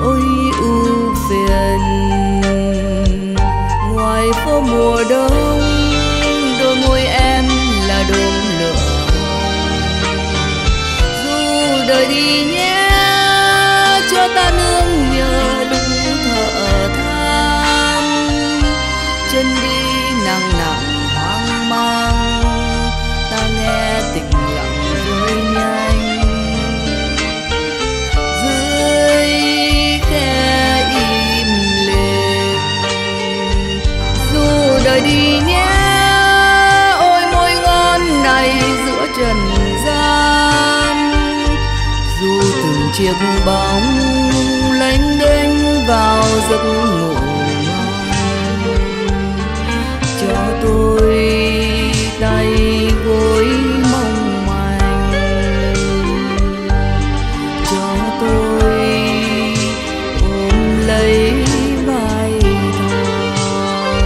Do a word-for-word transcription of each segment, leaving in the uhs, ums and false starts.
nỗi ưu phiền. Ngoài phố mùa đông, đôi môi em là đốm lửa. Dù đời đi nhé, cho ta nương nhờ lúc thở than. Chân đi nặng nặng hoang mang, ta nghe tình lặng rơi nhanh. Dưới khe im lìm, dù đời đi nhé, ôi môi ngon này giữa trần gian. Dù từng chiếc bóng lênh đênh vào giấc ngủ ngon, cho tôi tay gối mong manh, cho tôi ôm lấy vai thon.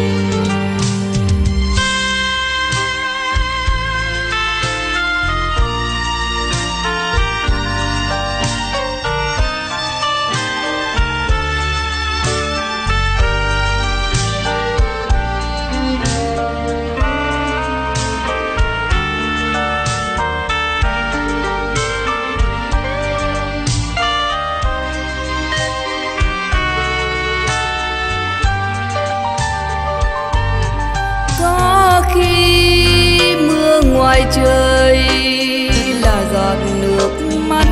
Có khi mưa ngoài trời là giọt nước mắt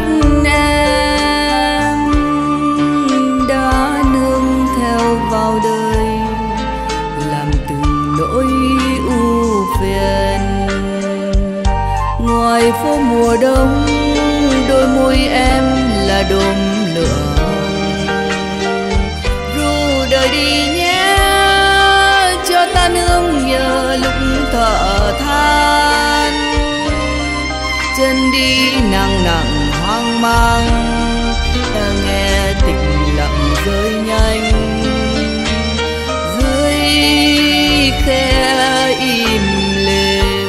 em đã nương theo vào đời, làm từng nỗi ưu phiền. Ngoài phố mùa đông, đôi môi em là đốm lửa. Ru đời đi nhé, cho ta nương nhờ lúc thở than. Chân đi nặng nặng hoang mang, ta nghe tình lặng rơi nhanh. Dưới khe im lìm,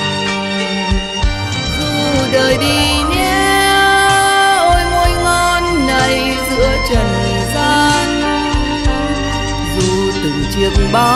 dù đời đi nhé, ôi môi ngon này giữa trần gian. Dù từng chiếc bóng